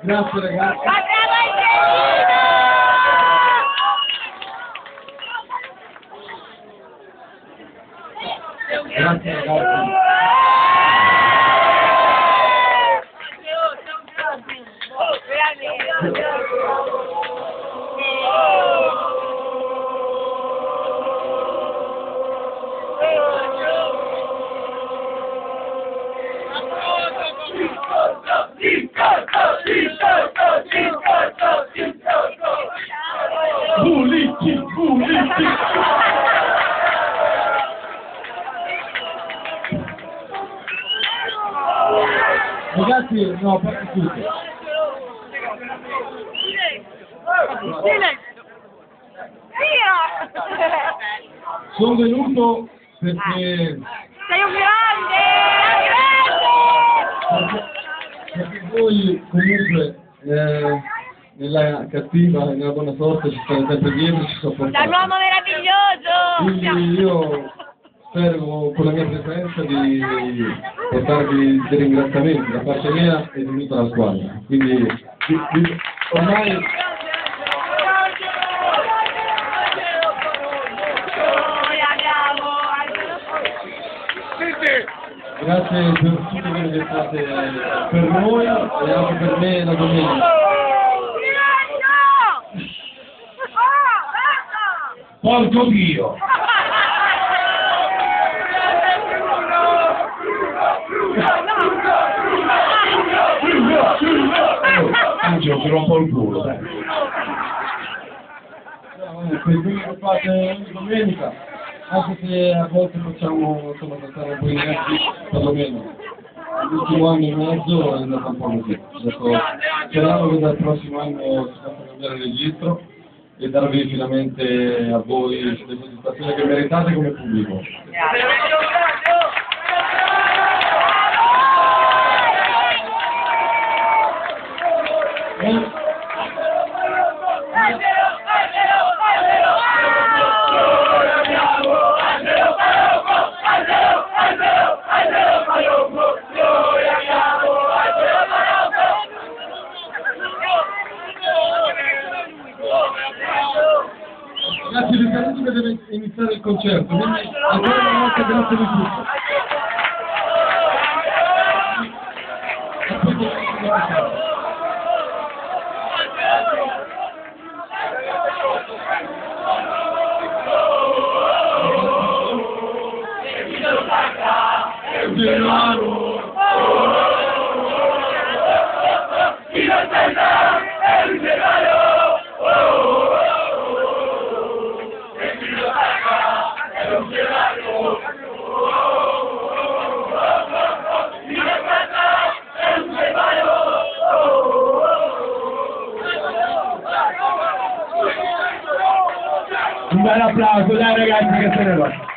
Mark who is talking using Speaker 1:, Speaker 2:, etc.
Speaker 1: Grazie ragazzi.
Speaker 2: Ma bravo Angelino!
Speaker 1: Grazie ragazzi. Puliti, puliti. Ragazzi, no, per tutti. Sono venuto perché...
Speaker 2: Sei un grande!
Speaker 1: Perché voi comunque nella cattiva e nella buona sorte ci state sempre dietro, ci sopportate.
Speaker 2: Sei un uomo meraviglioso!
Speaker 1: Quindi io spero con la mia presenza di portarvi dei ringraziamenti da parte mia e di tutta la squadra. Quindi ormai... Grazie per tutto quello che fate per noi e anche per me la domenica. Porco Dio! Angelo, ti rompo il culo, dai. Per quello che fate ogni domenica, anche se a volte facciamo, insomma, stare un po' inerti, perlomeno l'ultimo anno e mezzo è andato un po' così. Adesso speriamo che dal prossimo anno si possa cambiare il registro e darvi finalmente a voi le soddisfazioni che meritate come pubblico. Grazie, vi saluto che deve iniziare il concerto, quindi ancora una volta grazie di tutto. Un bel applauso, dai ragazzi che se ne va.